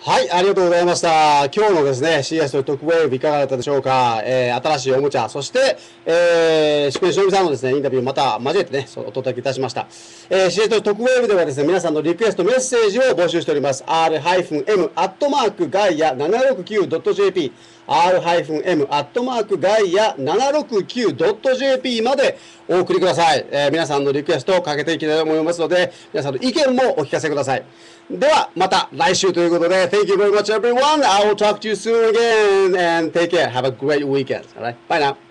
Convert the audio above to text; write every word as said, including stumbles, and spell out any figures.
はい、ありがとうございました。今日のですね、シーエス 特ウェーブいかがだったでしょうか。えー、新しいおもちゃ、そして、えー、宿根しのみさんのですね、インタビューまた交えてね、そうお届けいたしました。えー、シーエス 特ウェーブではですね、皆さんのリクエスト、メッセージを募集しております。アールエム アットマークガイア ななろくきゅう ドット ジェーピー、アールエム アットマークガイア ななろくきゅう ドット ジェーピー までお送りください。えー、皆さんのリクエストをかけていきたいと思いますので、皆さんの意見もお聞かせください。では、また来週ということで、Thank you very much everyone. I will talk to you soon again and take care. Have a great weekend. Alright, bye now.